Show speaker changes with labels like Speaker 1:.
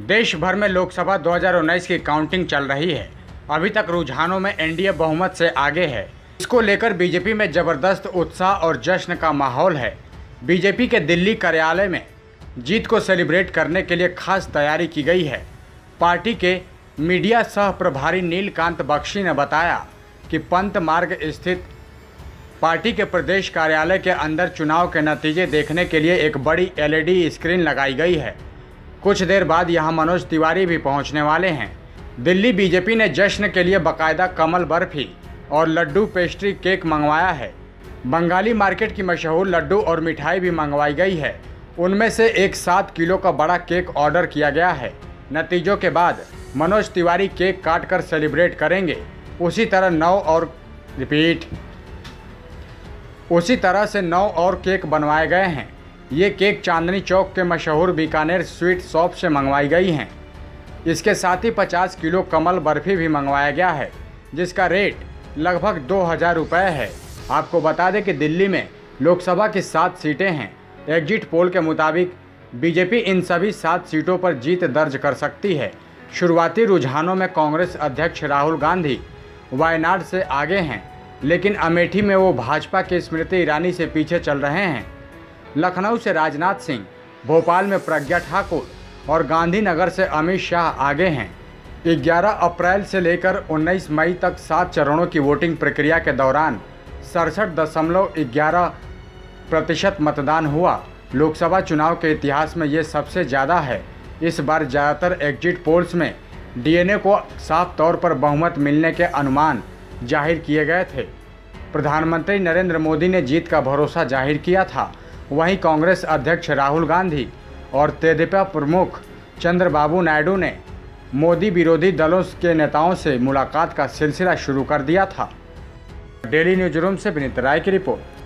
Speaker 1: देश भर में लोकसभा 2019 की काउंटिंग चल रही है। अभी तक रुझानों में एनडीए बहुमत से आगे है। इसको लेकर बीजेपी में जबरदस्त उत्साह और जश्न का माहौल है। बीजेपी के दिल्ली कार्यालय में जीत को सेलिब्रेट करने के लिए खास तैयारी की गई है। पार्टी के मीडिया सह प्रभारी नीलकांत बख्शी ने बताया कि पंत मार्ग स्थित पार्टी के प्रदेश कार्यालय के अंदर चुनाव के नतीजे देखने के लिए एक बड़ी एलईडी स्क्रीन लगाई गई है। कुछ देर बाद यहां मनोज तिवारी भी पहुंचने वाले हैं। दिल्ली बीजेपी ने जश्न के लिए बाकायदा कमल बर्फी और लड्डू पेस्ट्री केक मंगवाया है। बंगाली मार्केट की मशहूर लड्डू और मिठाई भी मंगवाई गई है। उनमें से एक 7 किलो का बड़ा केक ऑर्डर किया गया है। नतीजों के बाद मनोज तिवारी केक काटकर सेलिब्रेट करेंगे। उसी तरह से 9 और केक बनवाए गए हैं। ये केक चांदनी चौक के मशहूर बीकानेर स्वीट शॉप से मंगवाई गई हैं। इसके साथ ही 50 किलो कमल बर्फ़ी भी मंगवाया गया है, जिसका रेट लगभग 2000 रुपये है। आपको बता दें कि दिल्ली में लोकसभा की 7 सीटें हैं। एग्जिट पोल के मुताबिक बीजेपी इन सभी 7 सीटों पर जीत दर्ज कर सकती है। शुरुआती रुझानों में कांग्रेस अध्यक्ष राहुल गांधी वायनाड से आगे हैं, लेकिन अमेठी में वो भाजपा के स्मृति ईरानी से पीछे चल रहे हैं। लखनऊ से राजनाथ सिंह, भोपाल में प्रज्ञा ठाकुर और गांधीनगर से अमित शाह आगे हैं। 11 अप्रैल से लेकर 19 मई तक 7 चरणों की वोटिंग प्रक्रिया के दौरान 67.11% मतदान हुआ। लोकसभा चुनाव के इतिहास में ये सबसे ज़्यादा है। इस बार ज़्यादातर एग्जिट पोल्स में डीएनए को साफ तौर पर बहुमत मिलने के अनुमान जाहिर किए गए थे। प्रधानमंत्री नरेंद्र मोदी ने जीत का भरोसा जाहिर किया था। वहीं कांग्रेस अध्यक्ष राहुल गांधी और तेदेपा प्रमुख चंद्रबाबू नायडू ने मोदी विरोधी दलों के नेताओं से मुलाकात का सिलसिला शुरू कर दिया था। डेली न्यूज रूम से विनीत राय की रिपोर्ट।